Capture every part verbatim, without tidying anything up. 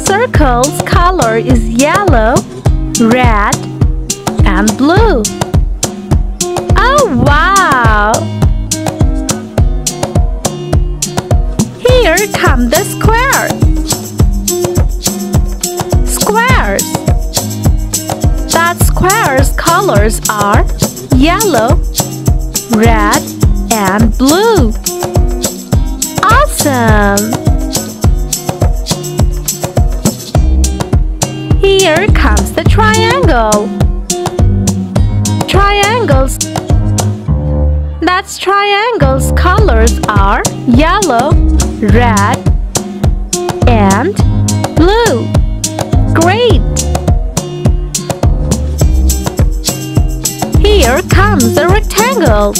circle's color is yellow, red, and blue. Oh, wow! Here come the squares. Squares. That square's colors are yellow, red, and blue. Awesome! Here comes the triangle. Triangles. That triangle's colors are yellow, red, and blue. Great! Here comes the rectangle.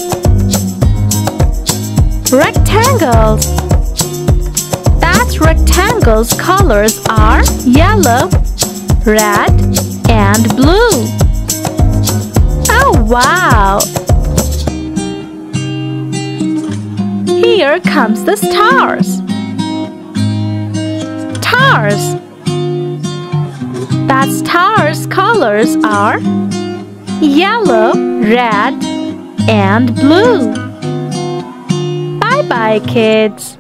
Rectangles. That rectangle's colors are yellow, red, and blue. Oh, wow! Here comes the stars. Stars. That star's colors are yellow, red, and blue. Bye-bye, kids.